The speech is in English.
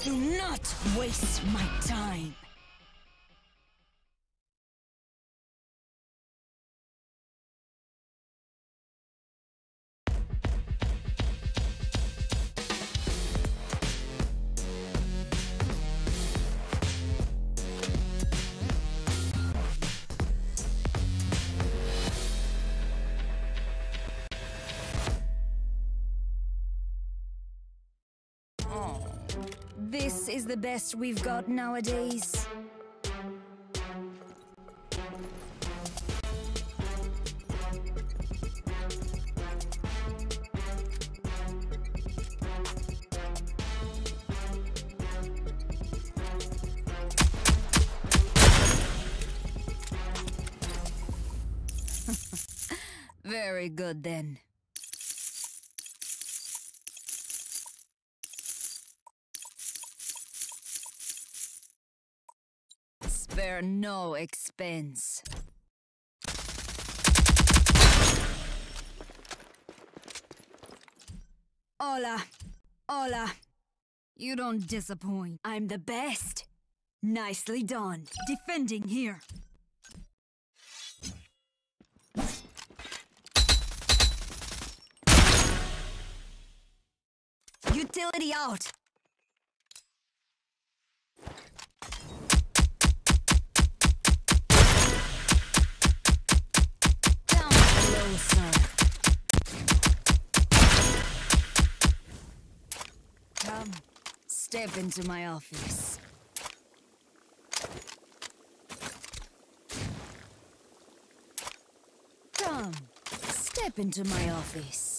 Do not waste my time. This is the best we've got nowadays. Very good then. Spare no expense. Hola. Hola. You don't disappoint. I'm the best. Nicely done. Defending here. Utility out. Down below, sir. Come, step into my office. Come, step into my office.